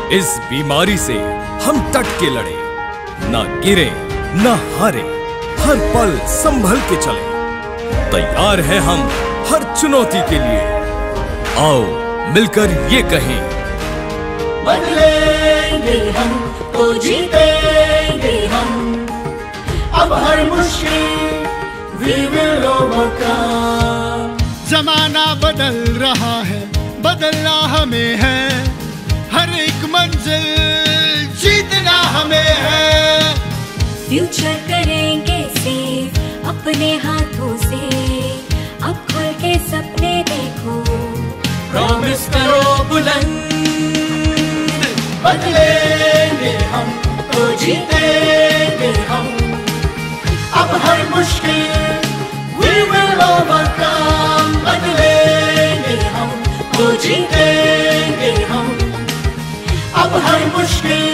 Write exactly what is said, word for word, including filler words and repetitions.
इस बीमारी से हम डट के लड़े, ना गिरे ना हारे, हर पल संभल के चले। तैयार हैं हम हर चुनौती के लिए, आओ मिलकर ये कहें, बदलेंगे हम तो जीतेंगे हम, अब हर मुश्किल we will overcome। जमाना बदल रहा है, बदलना हमें है, हर एक मंजिल जीतना हमें है। फ्यूचर करेंगे सेव अपने हाथों से, अब खुल के सपने देखो, प्रॉमिस करो बुलंद, बदलेंगे हम तो जीतेंगे हम, अब हर मुश्किल we will overcome। बदलेंगे हम तो जीतेंगे हम, अब हर मुश्किल